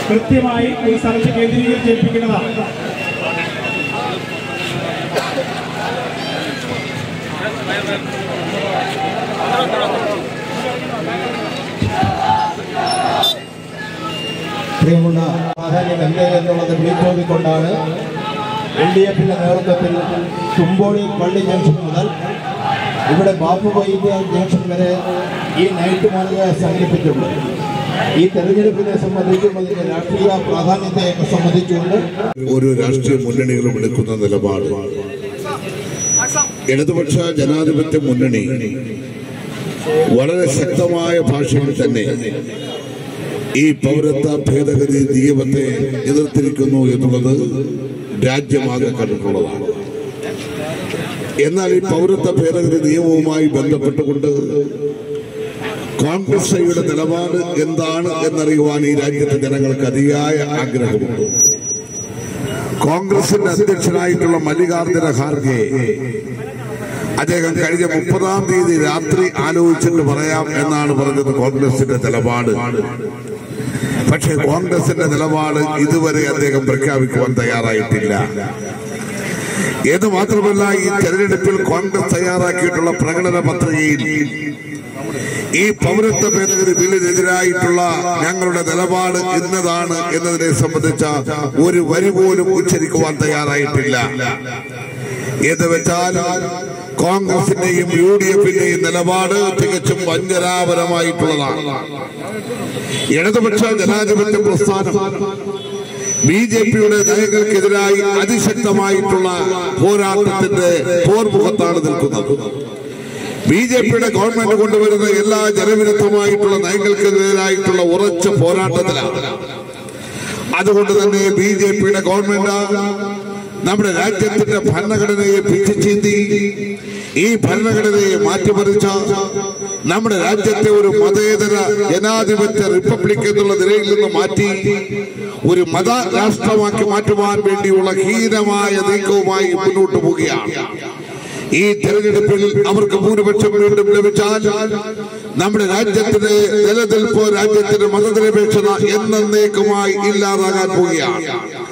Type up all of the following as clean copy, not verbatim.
കൃത്യമായി ഈ സ്ഥലത്ത് കേന്ദ്രീകരിച്ചേൽപ്പിക്കുന്നതാണ്. പ്രിയമുള്ള പ്രാധാന്യം എന്തേ എന്നുള്ളത് വിളിച്ചോടിക്കൊണ്ടാണ് LDFിന്റെ നേതൃത്വത്തിൽ തുമ്പോളി പള്ളി ജംഗ്ഷൻ മുതൽ ഇവിടെ ബാപ്പു വൈദ്യ ജംഗ്ഷൻ വരെ ഈ നൈറ്റ് മാർഗ സംഘടിപ്പിച്ചിട്ടുണ്ട്. ഈ തെരഞ്ഞെടുപ്പിനെ സംബന്ധിച്ചും അതിന്റെ രാഷ്ട്രീയ പ്രാധാന്യത്തെ സംബന്ധിച്ചുകൊണ്ട് ഓരോ രാഷ്ട്രീയ മുന്നണികളും എടുക്കുന്ന നിലപാട് ഇടതുപക്ഷ ജനാധിപത്യ മുന്നണി വളരെ ശക്തമായ ഭാഷയിൽ തന്നെ ഈ പൗരത്വ ഭേദഗതി നിയമത്തെ എതിർത്തിരിക്കുന്നു എന്നുള്ളത് രാജ്യമാകെ കണ്ടിട്ടുള്ളതാണ്. എന്നാൽ ഈ പൗരത്വ ഭേദഗതി നിയമവുമായി ബന്ധപ്പെട്ടുകൊണ്ട് കോൺഗ്രസ്സുകളുടെ നിലപാട് എന്താണ് എന്നറിയുവാൻ ഈ രാജ്യത്തെ ജനങ്ങൾക്ക് അതിയായ ആഗ്രഹമുണ്ട്. കോൺഗ്രസിന്റെ അധ്യക്ഷനായിട്ടുള്ള മല്ലികാർജുന ഖാർഗെ അദ്ദേഹം കഴിഞ്ഞ 30-ാം തീയതി രാത്രി ആലോചിച്ചിട്ട് പറയാം എന്നാണ് പറഞ്ഞത് കോൺഗ്രസിന്റെ നിലപാട്. പക്ഷേ കോൺഗ്രസിന്റെ നിലപാട് ഇതുവരെ അദ്ദേഹം പ്രഖ്യാപിക്കുവാൻ തയ്യാറായിട്ടില്ല. ഇത് മാത്രമല്ല, ഈ തെരഞ്ഞെടുപ്പിൽ കോൺഗ്രസ് തയ്യാറാക്കിയിട്ടുള്ള പ്രകടന പത്രികയിൽ ഈ പൗരത്വ ഭേദഗതി ബില്ലിനെതിരായിട്ടുള്ള ഞങ്ങളുടെ നിലപാട് ഇന്നതാണ് എന്നതിനെ സംബന്ധിച്ച ഒരു വരി പോലും ഉച്ചരിക്കുവാൻ തയ്യാറായിട്ടില്ല. എന്ന് വെച്ചാൽ കോൺഗ്രസിന്റെയും UDFന്റെയും നിലപാട് തികച്ചും വഞ്ചനാപരമായിട്ടുള്ളതാണ്. ഇടതുപക്ഷ ജനാധിപത്യ പ്രസ്ഥാനം BJPയുടെ നയങ്ങൾക്കെതിരായി അതിശക്തമായിട്ടുള്ള പോരാട്ടത്തിന്റെ പോർമുഖത്താണ് നിൽക്കുന്നത്. BJPയുടെ ഗവൺമെന്റ് കൊണ്ടുവരുന്ന എല്ലാ ജനവിരുദ്ധമായിട്ടുള്ള നയങ്ങൾക്കെതിരായിട്ടുള്ള ഉറച്ച പോരാട്ടത്തിലാണ്. അതുകൊണ്ട് തന്നെ BJPയുടെ ഗവൺമെന്റ് നമ്മുടെ രാജ്യത്തിന്റെ ഭരണഘടനയെ പിച്ചിച്ചീന്തി ഈ ഭരണഘടനയെ മാറ്റിമറിച്ച നമ്മുടെ രാജ്യത്തെ ഒരു മതേതര ജനാധിപത്യ റിപ്പബ്ലിക് എന്നുള്ള നിലയിൽ നിന്ന് മാറ്റി ഒരു മത രാഷ്ട്രമാക്കി മാറ്റുവാൻ വേണ്ടിയുള്ള ഹീനമായ നീക്കവുമായി മുന്നോട്ട് പോവുകയാണ്. ഈ തെരഞ്ഞെടുപ്പിൽ അവർക്ക് ഭൂരിപക്ഷം വീണ്ടും ലഭിച്ചാൽ നമ്മുടെ രാജ്യത്തിന്റെ നിലനിൽപ്പ്, രാജ്യത്തിന്റെ മതനിരപേക്ഷത എന്നേക്കുമായി ഇല്ലാതാകാൻ പോവുകയാണ്.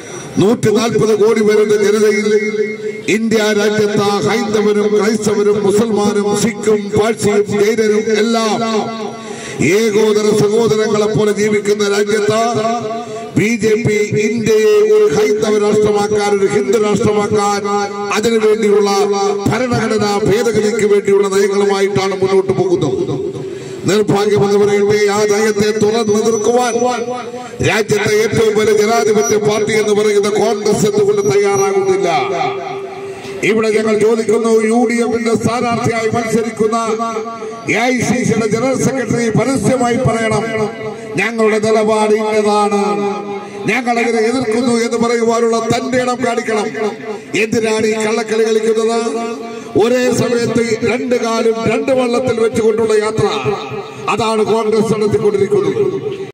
140 കോടി വരുന്ന ജനതയിൽ ഇന്ത്യ രാജ്യത്ത് ഹൈന്ദവരും ക്രൈസ്തവരും മുസൽമാനും സിഖും പാഴ്സിയും ജൈനരും എല്ലാം ഏകോദര സഹോദരങ്ങളെ പോലെ ജീവിക്കുന്ന രാജ്യത്ത് BJP ഇന്ത്യയെ ഒരു ഹൈന്ദവ രാഷ്ട്രമാക്കാൻ, ഒരു ഹിന്ദു രാഷ്ട്രമാക്കാൻ, അതിനുവേണ്ടിയുള്ള ഭരണഘടനാ ഭേദഗതിക്ക് വേണ്ടിയുള്ള നയങ്ങളുമായിട്ടാണ് മുന്നോട്ട് പോകുന്നത്. നിർഭാഗ്യമെന്ന് പറയട്ടെ, ആ നയത്തെ തുറന്നു നിൽക്കുവാൻ രാജ്യത്തെ ഏറ്റവും വലിയ ജനാധിപത്യ പാർട്ടി എന്ന് പറയുന്ന കോൺഗ്രസ് എന്തുകൊണ്ട് തയ്യാറാകുന്നില്ല? ഇവിടെ ഞങ്ങൾ ചോദിക്കുന്നു, UDFന്റെ സ്ഥാനാർത്ഥിയായി മത്സരിക്കുന്ന AICCയുടെ ജനറൽ സെക്രട്ടറി പരസ്യമായി പറയണം, ഞങ്ങളുടെ നിലപാട് ഇന്നതാണ്, ഞങ്ങളതിനെ എതിർക്കുന്നു എന്ന് പറയുവാനുള്ള തന്റെ ഇടം കാണിക്കണം. എന്തിനാണ് ഈ കള്ളക്കളി കളിക്കുന്നത്? ഒരേ സമയത്ത് 2 കാലും 2 വള്ളത്തിൽ വെച്ചുകൊണ്ടുള്ള യാത്ര, അതാണ് കോൺഗ്രസ് നടത്തിക്കൊണ്ടിരിക്കുന്നത്.